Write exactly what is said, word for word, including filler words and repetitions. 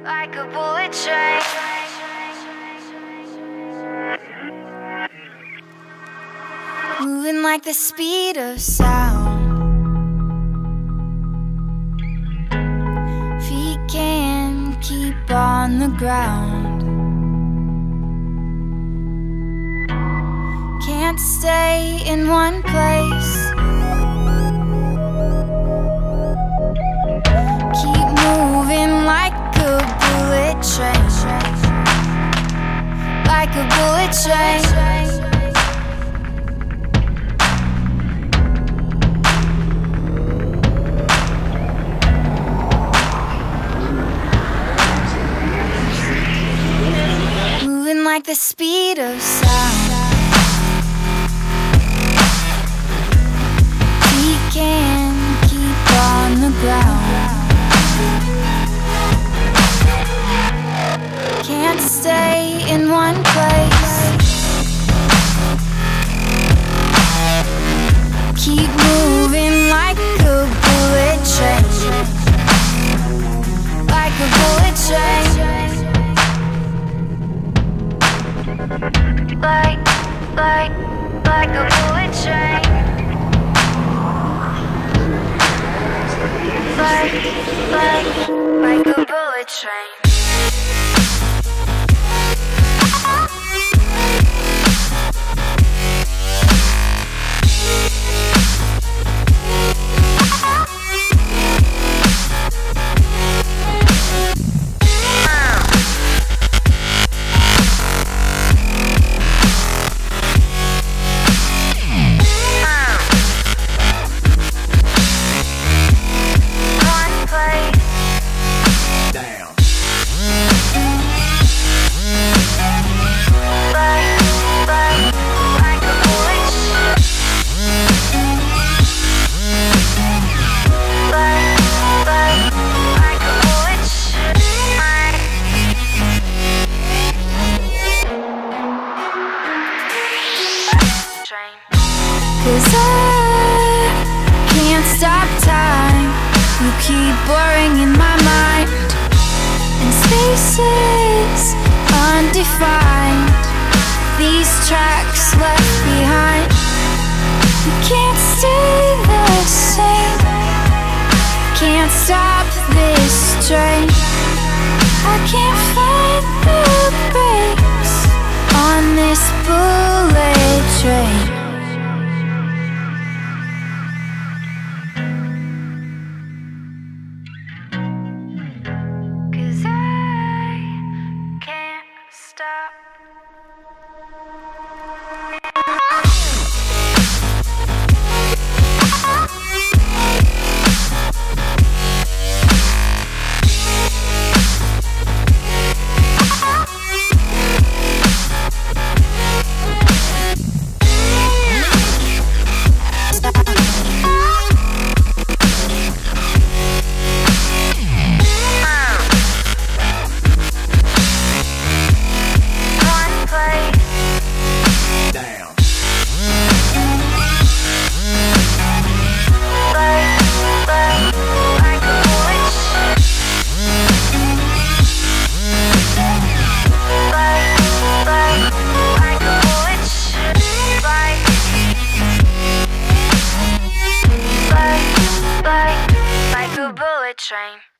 like a bullet train. Moving like the speed of sound. Feet can't keep on the ground. Can't stay in one place. Keep moving like a bullet train. Like a bullet train. Like the speed of sound. We can keep on the ground. Can't stay in one place. Keep moving like a bullet train. Like a bullet train. Like, like, like a bullet train. Like, like, like a bullet train. Cause I can't stop time. You keep blurring in my mind, and spaces undefined. These tracks left behind. You can't stay the same. Can't stop this train. I can't find the brakes on this bullet train. Train.